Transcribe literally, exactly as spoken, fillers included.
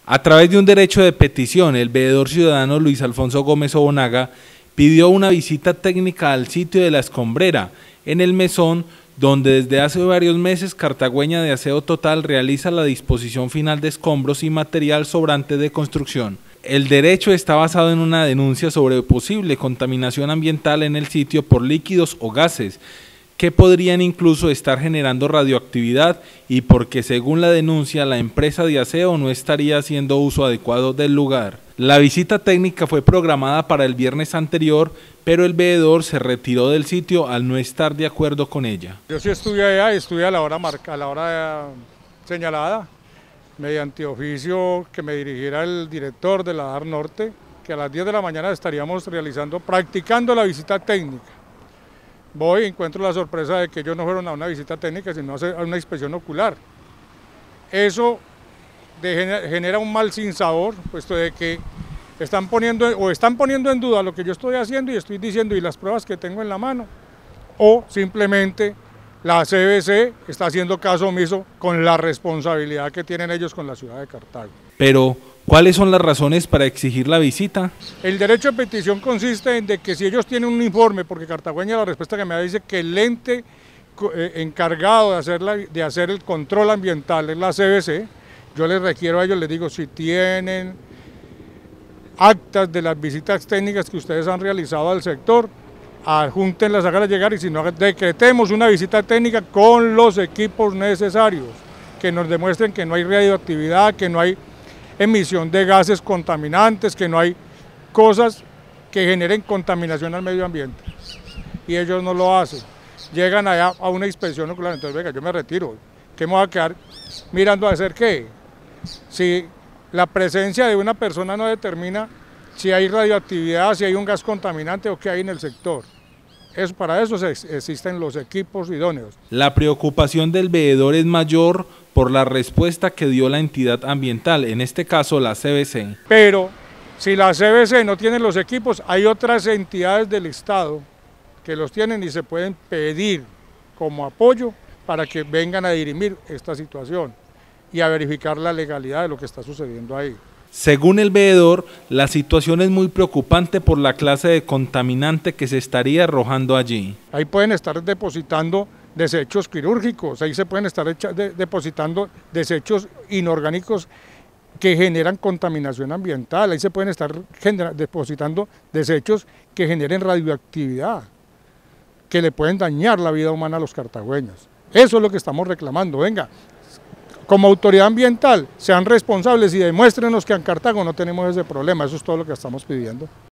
A través de un derecho de petición, el veedor ciudadano Luis Alfonso Gómez Obonaga pidió una visita técnica al sitio de La Escombrera, en el Mesón, donde desde hace varios meses Cartagüeña de Aseo Total realiza la disposición final de escombros y material sobrante de construcción. El derecho está basado en una denuncia sobre posible contaminación ambiental en el sitio por líquidos o gases, que podrían incluso estar generando radioactividad y porque según la denuncia la empresa de aseo no estaría haciendo uso adecuado del lugar. La visita técnica fue programada para el viernes anterior, pero el veedor se retiró del sitio al no estar de acuerdo con ella. Yo sí estuve allá y estuve a la hora, marca, a la hora señalada, mediante oficio que me dirigiera el director de la D A R Norte, que a las diez de la mañana estaríamos realizando, practicando la visita técnica. Voy y encuentro la sorpresa de que ellos no fueron a una visita técnica, sino a una inspección ocular. Eso de, genera un mal sinsabor, puesto de que están poniendo, o están poniendo en duda lo que yo estoy haciendo y estoy diciendo y las pruebas que tengo en la mano, o simplemente la C B C está haciendo caso omiso con la responsabilidad que tienen ellos con la ciudad de Cartago. Pero, ¿cuáles son las razones para exigir la visita? El derecho de petición consiste en de que si ellos tienen un informe, porque Cartagüeña la respuesta que me da dice que el ente eh, encargado de hacer, la, de hacer el control ambiental es la C B C, yo les requiero a ellos, les digo, si tienen actas de las visitas técnicas que ustedes han realizado al sector, adjúntenlas, háganlas llegar y si no, decretemos una visita técnica con los equipos necesarios, que nos demuestren que no hay radioactividad, que no hay emisión de gases contaminantes, que no hay cosas que generen contaminación al medio ambiente. Y ellos no lo hacen. Llegan allá a una inspección ocular, entonces venga, yo me retiro. ¿Qué me voy a quedar mirando a hacer qué? Si la presencia de una persona no determina si hay radioactividad, si hay un gas contaminante o qué hay en el sector. Es, para eso se, existen los equipos idóneos. La preocupación del veedor es mayor por la respuesta que dio la entidad ambiental, en este caso la C B C. Pero si la C B C no tiene los equipos, hay otras entidades del Estado que los tienen y se pueden pedir como apoyo para que vengan a dirimir esta situación y a verificar la legalidad de lo que está sucediendo ahí. Según el veedor, la situación es muy preocupante por la clase de contaminante que se estaría arrojando allí. Ahí pueden estar depositando desechos quirúrgicos, ahí se pueden estar de, depositando desechos inorgánicos que generan contaminación ambiental, ahí se pueden estar genera, depositando desechos que generen radioactividad, que le pueden dañar la vida humana a los cartagüeños. Eso es lo que estamos reclamando, venga. Como autoridad ambiental, sean responsables y demuéstrenos que en Cartago no tenemos ese problema, eso es todo lo que estamos pidiendo.